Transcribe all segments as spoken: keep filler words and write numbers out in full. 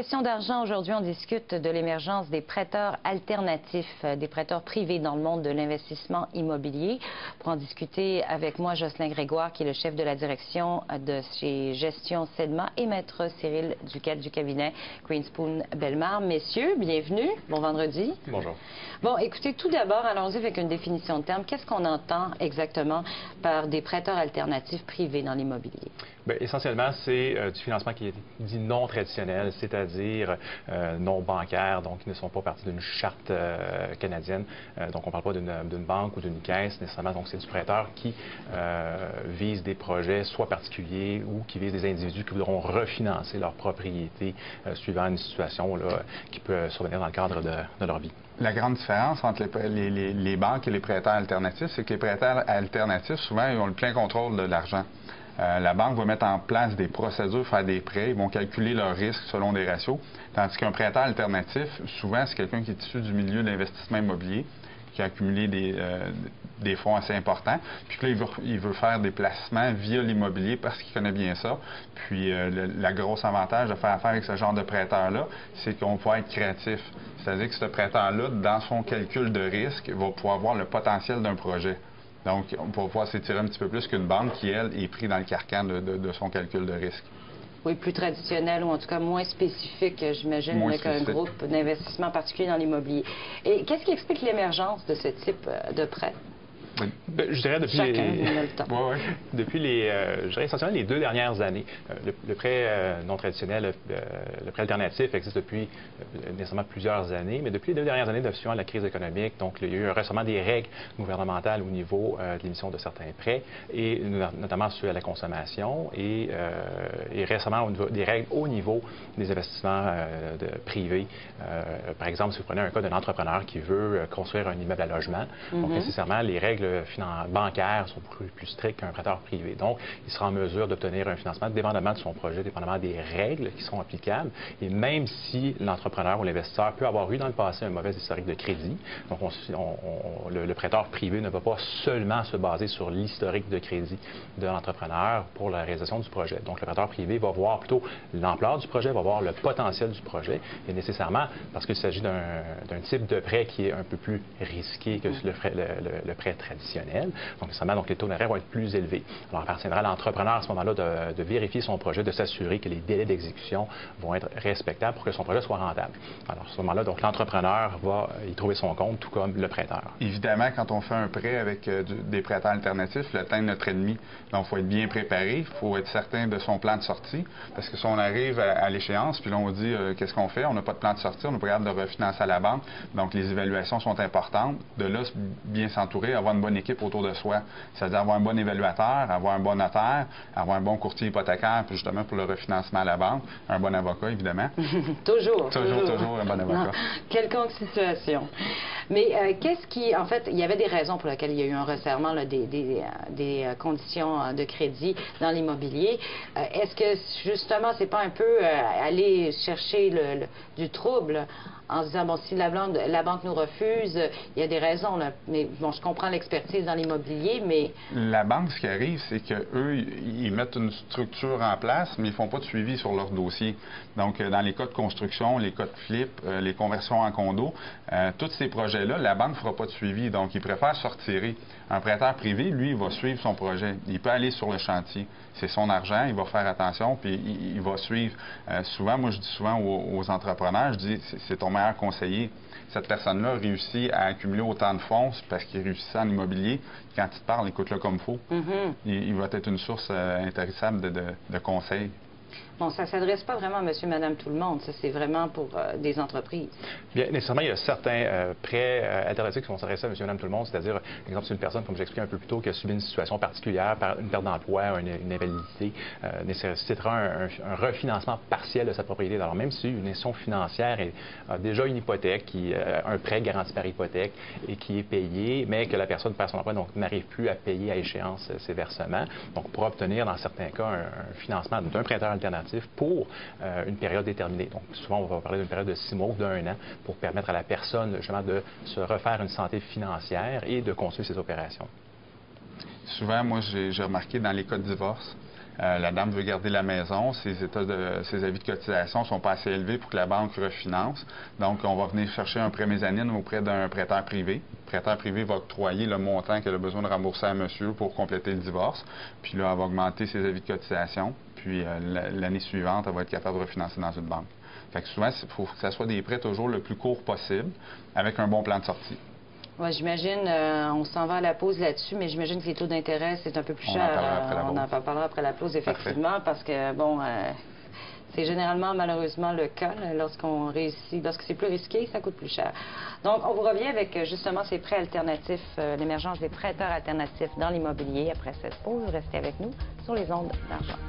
Question d'argent, aujourd'hui, on discute de l'émergence des prêteurs alternatifs, des prêteurs privés dans le monde de l'investissement immobilier. Pour en discuter avec moi, Jocelyn Grégoire, qui est le chef de la direction de chez Gestion Sedma, et Maître Cyril Duquette du cabinet Greenspoon Bellemare. Messieurs, bienvenue. Bon vendredi. Bonjour. Bon, écoutez, tout d'abord, allons-y avec une définition de terme. Qu'est-ce qu'on entend exactement par des prêteurs alternatifs privés dans l'immobilier? Bien, essentiellement, c'est euh, du financement qui est dit non traditionnel, c'est-à-dire euh, non bancaire, donc qui ne sont pas partis d'une charte euh, canadienne. Euh, donc, on ne parle pas d'une banque ou d'une caisse nécessairement. Donc, c'est du prêteur qui euh, vise des projets soit particuliers ou qui vise des individus qui voudront refinancer leur propriété euh, suivant une situation là, qui peut survenir dans le cadre de, de leur vie. La grande différence entre les, les, les banques et les prêteurs alternatifs, c'est que les prêteurs alternatifs, souvent, ils ont le plein contrôle de l'argent. Euh, la banque va mettre en place des procédures, faire des prêts, ils vont calculer leurs risques selon des ratios, tandis qu'un prêteur alternatif, souvent, c'est quelqu'un qui est issu du milieu de l'investissement immobilier, qui a accumulé des, euh, des fonds assez importants, puis que là, il veut, il veut faire des placements via l'immobilier parce qu'il connaît bien ça. Puis euh, le la grosse avantage de faire affaire avec ce genre de prêteur-là, c'est qu'on peut être créatif. C'est-à-dire que ce prêteur-là, dans son calcul de risque, va pouvoir voir le potentiel d'un projet. Donc, on va pouvoir s'étirer un petit peu plus qu'une banque qui, elle, est prise dans le carcan de, de, de son calcul de risque. Oui, plus traditionnel ou en tout cas moins spécifique, j'imagine, qu'un groupe d'investissement particulier dans l'immobilier. Et qu'est-ce qui explique l'émergence de ce type de prêt? Ben, je dirais depuis Chacun, les, on a le temps. ouais, ouais. depuis les, euh, je dirais essentiellement les deux dernières années. Euh, le, le prêt euh, non traditionnel, le, le prêt alternatif existe depuis euh, nécessairement plusieurs années, mais depuis les deux dernières années, de suivant la crise économique, donc il y a eu un resserrement des règles gouvernementales au niveau euh, de l'émission de certains prêts, et notamment sur la consommation, et, euh, et récemment au niveau, des règles au niveau des investissements euh, de, privés. Euh, par exemple, si vous prenez un cas d'un entrepreneur qui veut construire un immeuble à logement, mm-hmm. donc nécessairement les règles bancaires sont beaucoup plus strictes qu'un prêteur privé. Donc, il sera en mesure d'obtenir un financement dépendamment de son projet, dépendamment des règles qui sont applicables. Et même si l'entrepreneur ou l'investisseur peut avoir eu dans le passé un mauvais historique de crédit, donc on, on, on, le, le prêteur privé ne va pas seulement se baser sur l'historique de crédit de l'entrepreneur pour la réalisation du projet. Donc, le prêteur privé va voir plutôt l'ampleur du projet, va voir le potentiel du projet, et nécessairement, parce qu'il s'agit d'un type de prêt qui est un peu plus risqué que le, le, le, le prêt traditionnel. Donc, nécessairement, donc, les taux d'intérêt vont être plus élevés. Alors, il appartiendra à l'entrepreneur à ce moment-là de, de vérifier son projet, de s'assurer que les délais d'exécution vont être respectables pour que son projet soit rentable. Alors, à ce moment-là, donc, l'entrepreneur va y trouver son compte, tout comme le prêteur. Évidemment, quand on fait un prêt avec euh, du, des prêteurs alternatifs, le temps est notre ennemi. Donc, il faut être bien préparé, il faut être certain de son plan de sortie, parce que si on arrive à, à l'échéance, puis là, on dit euh, qu'est-ce qu'on fait? On n'a pas de plan de sortie, on n'est pas capable de refinancer à la banque. Donc, les évaluations sont importantes. De là, bien s'entourer, avoir une bonne équipe autour de soi. C'est-à-dire avoir un bon évaluateur, avoir un bon notaire, avoir un bon courtier hypothécaire, puis justement pour le refinancement à la banque, un bon avocat, évidemment. toujours, toujours. Toujours, toujours un bon avocat. Non, quelconque situation. Mais euh, qu'est-ce qui... En fait, il y avait des raisons pour lesquelles il y a eu un resserrement là, des, des, des conditions de crédit dans l'immobilier. Euh, Est-ce que, justement, c'est pas un peu euh, aller chercher le, le, du trouble en se disant, bon, si la banque, la banque nous refuse, il y a des raisons, là. Mais bon, je comprends l'expertise dans l'immobilier, mais... La banque, ce qui arrive, c'est qu'eux, ils mettent une structure en place, mais ils ne font pas de suivi sur leur dossier. Donc, dans les cas de construction, les cas de flip, euh, les conversions en condo, euh, tous ces projets-là, la banque ne fera pas de suivi. Donc, ils préfèrent se retirer. Un prêteur privé, lui, il va suivre son projet. Il peut aller sur le chantier. C'est son argent, il va faire attention, puis il, il va suivre. Euh, souvent, moi, je dis souvent aux, aux entrepreneurs, je dis, c'est ton meilleur conseiller. Cette personne-là réussit à accumuler autant de fonds parce qu'il réussit en immobilier. Quand il te parle, écoute-le comme il faut. Mm-hmm. il, il va être une source euh, intéressable de, de, de conseils. Bon, ça ne s'adresse pas vraiment à monsieur, madame, tout le monde. Ça, c'est vraiment pour euh, des entreprises. Bien, nécessairement, il y a certains euh, prêts euh, alternatifs qui vont s'adresser à monsieur, madame, tout le monde. C'est-à-dire, par exemple, c'est une personne, comme j'expliquais un peu plus tôt, qui a subi une situation particulière, par une perte d'emploi, une, une invalidité, euh, nécessitera un, un, un refinancement partiel de sa propriété. Alors, même si une institution financière est, a déjà une hypothèque, qui, euh, un prêt garanti par hypothèque et qui est payé, mais que la personne perd son emploi, donc n'arrive plus à payer à échéance ses versements, donc pour obtenir, dans certains cas, un, un financement d'un prêteur alternatif pour euh, une période déterminée. Donc, souvent, on va parler d'une période de six mois ou d'un an pour permettre à la personne, justement, de se refaire une santé financière et de continuer ses opérations. Souvent, moi, j'ai remarqué dans les cas de divorce, Euh, la dame veut garder la maison, ses, états de, ses avis de cotisation ne sont pas assez élevés pour que la banque refinance. Donc, on va venir chercher un prêt mézzanine auprès d'un prêteur privé. Le prêteur privé va octroyer le montant qu'elle a besoin de rembourser à monsieur pour compléter le divorce. Puis là, elle va augmenter ses avis de cotisation. Puis euh, l'année suivante, elle va être capable de refinancer dans une banque. Fait que souvent, il faut que ça soit des prêts toujours le plus court possible, avec un bon plan de sortie. Ouais, j'imagine, euh, on s'en va à la pause là-dessus, mais j'imagine que les taux d'intérêt, c'est un peu plus On cher. En parlera après la on pause. en parlera après la pause, effectivement, Parfait. Parce que, bon, euh, c'est généralement, malheureusement, le cas. Lorsqu'on réussit, lorsque c'est plus risqué, ça coûte plus cher. Donc, on vous revient avec, justement, ces prêts alternatifs, euh, l'émergence des prêteurs alternatifs dans l'immobilier. Après cette pause, restez avec nous sur les ondes d'argent.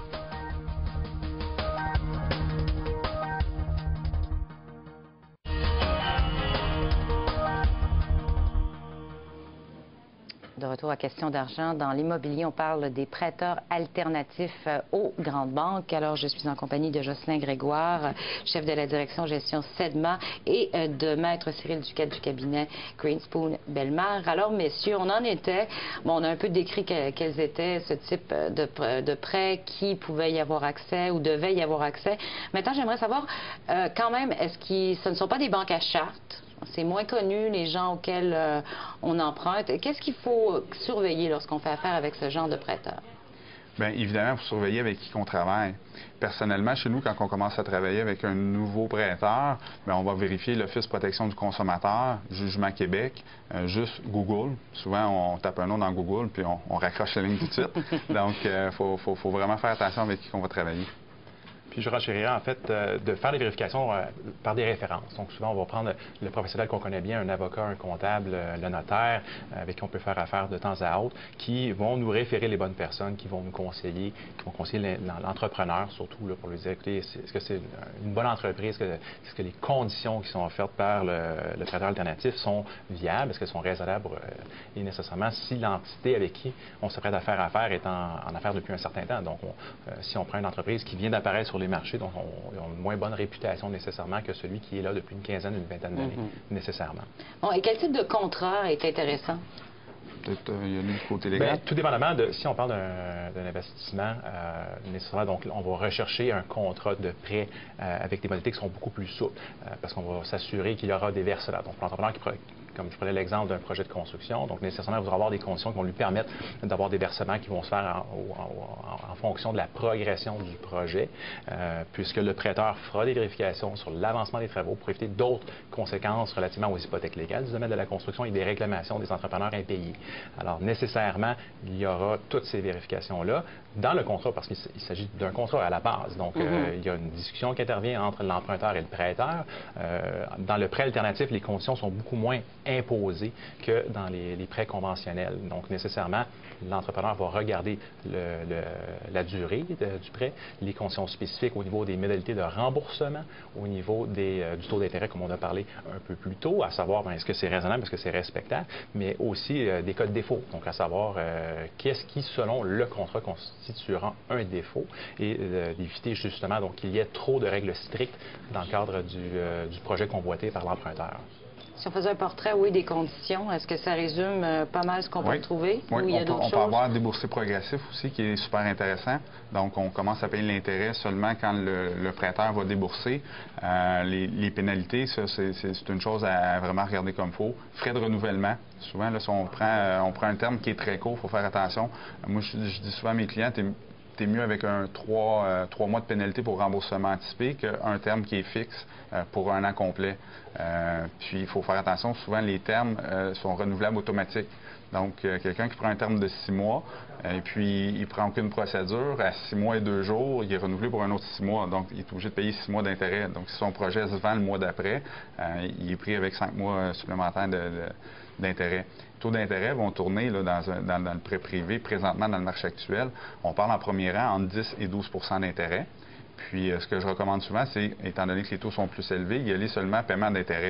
De retour à Question d'argent. Dans l'immobilier, on parle des prêteurs alternatifs aux grandes banques. Alors, je suis en compagnie de Jocelyn Grégoire, chef de la direction gestion SEDMA, et de Maître Cyril Duquette du cabinet Greenspoon Bellemare. Alors, messieurs, on en était, bon, on a un peu décrit que, quels étaient ce type de, de prêts, qui pouvait y avoir accès ou devait y avoir accès. Maintenant, j'aimerais savoir, euh, quand même, est-ce que ce ne sont pas des banques à charte? C'est moins connu, les gens auxquels euh, on emprunte. Qu'est-ce qu'il faut surveiller lorsqu'on fait affaire avec ce genre de prêteurs? Bien, évidemment, il faut surveiller avec qui on travaille. Personnellement, chez nous, quand on commence à travailler avec un nouveau prêteur, bien, on va vérifier l'Office de protection du consommateur, Jugement Québec, euh, juste Google. Souvent, on tape un nom dans Google, puis on, on raccroche la ligne tout de suite. Donc, il euh, faut, faut, faut vraiment faire attention avec qui on va travailler. Puis je renchérirais en fait euh, de faire des vérifications euh, par des références. Donc souvent, on va prendre le professionnel qu'on connaît bien, un avocat, un comptable, euh, le notaire, euh, avec qui on peut faire affaire de temps à autre, qui vont nous référer les bonnes personnes, qui vont nous conseiller, qui vont conseiller l'entrepreneur surtout là, pour lui dire, écoutez, est-ce que c'est une bonne entreprise, est-ce que les conditions qui sont offertes par le, le prêteur alternatif sont viables, est-ce qu'elles sont raisonnables euh, et nécessairement si l'entité avec qui on se prête à faire affaire est en, en affaires depuis un certain temps. Donc, on, euh, si on prend une entreprise qui vient d'apparaître sur les marchés, donc on, ils ont une moins bonne réputation nécessairement que celui qui est là depuis une quinzaine, une vingtaine d'années, mm-hmm. nécessairement. Bon, et quel type de contrat est intéressant? Peut-être euh, il y a du côté légal. Bien, tout dépendamment de, si on parle d'un investissement, euh, nécessairement, donc on va rechercher un contrat de prêt euh, avec des modalités qui sont beaucoup plus souples, euh, parce qu'on va s'assurer qu'il y aura des versements. Donc, pour l'entrepreneur qui comme je prenais l'exemple d'un projet de construction, donc nécessairement, vous allez avoir des conditions qui vont lui permettre d'avoir des versements qui vont se faire en, en, en fonction de la progression du projet, euh, puisque le prêteur fera des vérifications sur l'avancement des travaux pour éviter d'autres conséquences relativement aux hypothèques légales du domaine de la construction et des réclamations des entrepreneurs impayés. Alors, nécessairement, il y aura toutes ces vérifications-là dans le contrat, parce qu'il s'agit d'un contrat à la base. Donc, mm-hmm. euh, il y a une discussion qui intervient entre l'emprunteur et le prêteur. Euh, dans le prêt alternatif, les conditions sont beaucoup moins imposées que dans les, les prêts conventionnels. Donc, nécessairement, l'entrepreneur va regarder le, le, la durée de, du prêt, les conditions spécifiques au niveau des modalités de remboursement, au niveau des, euh, du taux d'intérêt, comme on a parlé un peu plus tôt, à savoir est-ce que c'est raisonnable, est-ce que c'est respectable, mais aussi euh, des cas de défaut. Donc, à savoir euh, qu'est-ce qui, selon le contrat, constituera un défaut et euh, d'éviter justement qu'il y ait trop de règles strictes dans le cadre du, euh, du projet convoité par l'emprunteur. Si on faisait un portrait, oui, des conditions, est-ce que ça résume euh, pas mal ce qu'on oui. peut retrouver? Oui, ou il y a on, peut, on peut avoir un déboursé progressif aussi qui est super intéressant. Donc, on commence à payer l'intérêt seulement quand le, le prêteur va débourser. Euh, les, les pénalités, ça, c'est une chose à vraiment regarder comme il faut. Frais de renouvellement. Souvent, là, si on prend, euh, on prend un terme qui est très court, il faut faire attention. Moi, je, je dis souvent à mes clients, c'est mieux avec un trois, euh, trois mois de pénalité pour remboursement anticipé qu'un terme qui est fixe euh, pour un an complet. Euh, puis, il faut faire attention, souvent, les termes euh, sont renouvelables automatiques. Donc, euh, quelqu'un qui prend un terme de six mois, euh, et puis il ne prend aucune procédure, à six mois et deux jours, il est renouvelé pour un autre six mois. Donc, il est obligé de payer six mois d'intérêt. Donc, si son projet se vend le mois d'après, euh, il est pris avec cinq mois supplémentaires d'intérêt. Les taux d'intérêt vont tourner là, dans, un, dans, dans le prêt privé. Présentement, dans le marché actuel, on parle en premier rang entre dix et douze pour cent d'intérêt. Puis, euh, ce que je recommande souvent, c'est, étant donné que les taux sont plus élevés, y aller seulement paiement d'intérêt.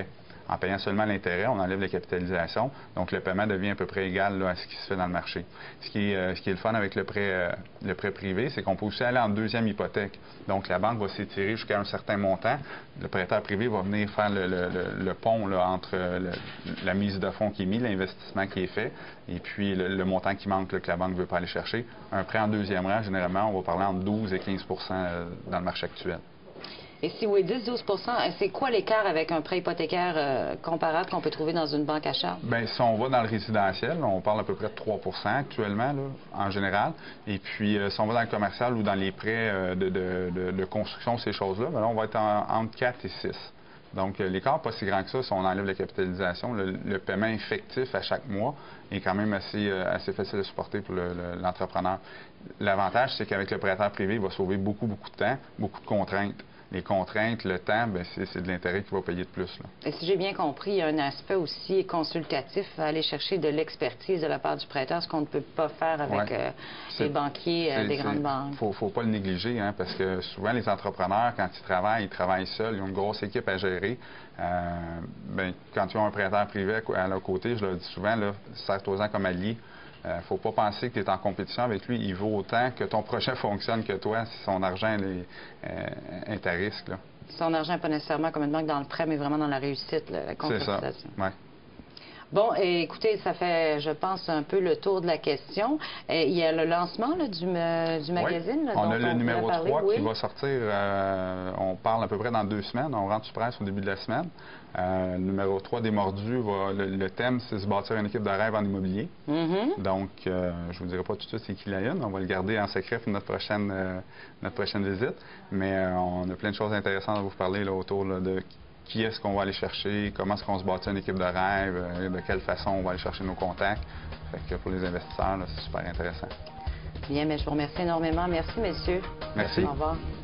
En payant seulement l'intérêt, on enlève la capitalisation. Donc, le paiement devient à peu près égal là, à ce qui se fait dans le marché. Ce qui est, euh, ce qui est le fun avec le prêt, euh, le prêt privé, c'est qu'on peut aussi aller en deuxième hypothèque. Donc, la banque va s'étirer jusqu'à un certain montant. Le prêteur privé va venir faire le, le, le, le pont là, entre le, la mise de fonds qui est mise, l'investissement qui est fait, et puis le, le montant qui manque là, que la banque ne veut pas aller chercher. Un prêt en deuxième rang, généralement, on va parler entre douze et quinze pour cent dans le marché actuel. Et si oui, dix à douze pour cent, c'est quoi l'écart avec un prêt hypothécaire euh, comparable qu'on peut trouver dans une banque à charge? Bien, si on va dans le résidentiel, on parle à peu près de trois pour cent actuellement, là, en général. Et puis, euh, si on va dans le commercial ou dans les prêts euh, de, de, de, de construction, ces choses-là, bien là, on va être en, entre quatre et six. Donc, euh, l'écart n'est pas si grand que ça si on enlève la capitalisation. Le, le paiement effectif à chaque mois est quand même assez, euh, assez facile à supporter pour l'entrepreneur. Le, L'avantage, c'est qu'avec le prêteur privé, il va sauver beaucoup, beaucoup de temps, beaucoup de contraintes. Les contraintes, le temps, c'est de l'intérêt qu'il va payer de plus. Là. Et si j'ai bien compris, il y a un aspect aussi consultatif à aller chercher de l'expertise de la part du prêteur, ce qu'on ne peut pas faire avec ouais. euh, les banquiers euh, des grandes banques. Il ne faut pas le négliger, hein, parce que souvent, les entrepreneurs, quand ils travaillent, ils travaillent seuls, ils ont une grosse équipe à gérer. Euh, ben, quand ils ont un prêteur privé à leur côté, je leur dis souvent, serre-toi-en comme allié. Il ne euh, faut pas penser que tu es en compétition avec lui. Il vaut autant que ton projet fonctionne que toi si son argent est, euh, est à risque. Là. Son argent n'est pas nécessairement comme une banque dans le prêt, mais vraiment dans la réussite, là, la concrétisation. C'est ça, ouais. Bon, et écoutez, ça fait, je pense, un peu le tour de la question. Et il y a le lancement là, du, euh, du magazine. Oui. Là, on dont a le on numéro trois oui. qui va sortir, euh, on parle à peu près dans deux semaines. On rentre sur presse au début de la semaine. Euh, le numéro trois des Mordus, va, le, le thème, c'est se bâtir une équipe de rêve en immobilier. Mm-hmm. Donc, euh, je ne vous dirai pas tout de suite c'est qui la une. On va le garder en secret pour notre prochaine, euh, notre prochaine visite. Mais euh, on a plein de choses intéressantes à vous parler là, autour là, de qui est-ce qu'on va aller chercher, comment est-ce qu'on se bâtit une équipe de rêve, euh, de quelle façon on va aller chercher nos contacts. Fait que pour les investisseurs, c'est super intéressant. Bien, mais je vous remercie énormément. Merci, messieurs. Merci. Au revoir.